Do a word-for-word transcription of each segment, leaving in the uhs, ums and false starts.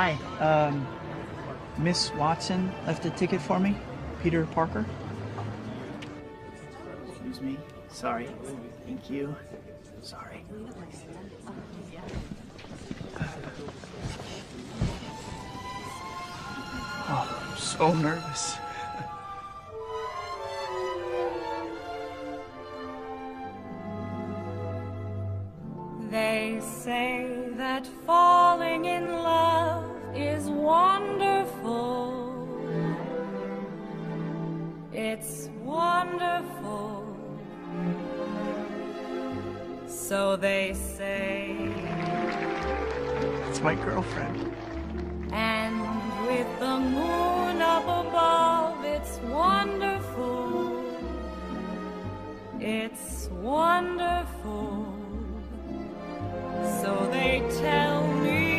Hi. Um, Miss Watson left a ticket for me. Peter Parker. Excuse me. Sorry. Thank you. Sorry. Oh, I'm so nervous. They say that falling in love is wonderful. It's wonderful. So they say. It's my girlfriend. And with the moon up above, it's wonderful. It's wonderful. So they tell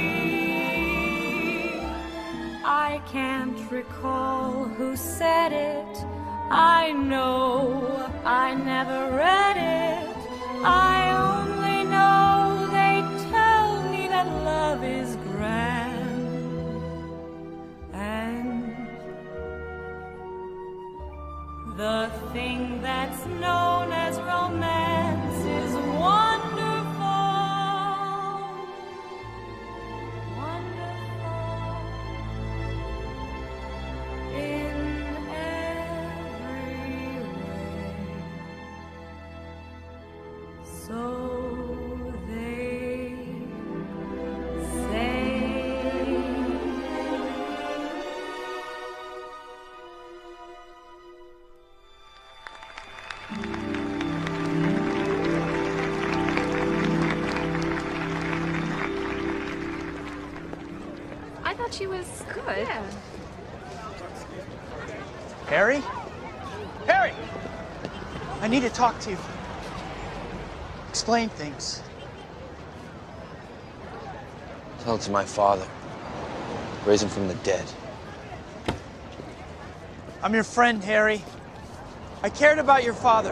me. I can't recall who said it. I know I never read it. I only know they tell me that love is grand. And the thing that's known as romance is wonderful. She was good. Yeah. Harry? Harry! I need to talk to you. Explain things. Tell it to my father. Raise him from the dead. I'm your friend, Harry. I cared about your father.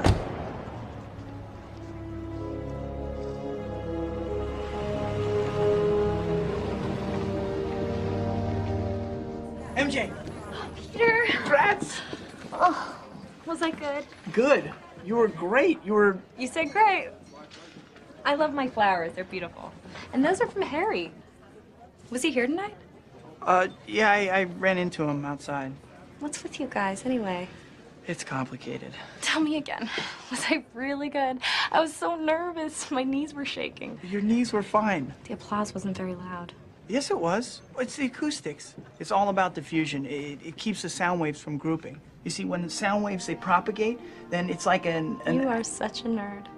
M J! Peter! Congrats! Oh, was I good? Good. You were great. You were... You said great. I love my flowers. They're beautiful. And those are from Harry. Was he here tonight? Uh, yeah, I, I ran into him outside. What's with you guys, anyway? It's complicated. Tell me again. Was I really good? I was so nervous. My knees were shaking. Your knees were fine. The applause wasn't very loud. Yes, it was. It's the acoustics. It's all about diffusion. It, it keeps the sound waves from grouping. You see, when the sound waves, they propagate, then it's like an... an you are such a nerd.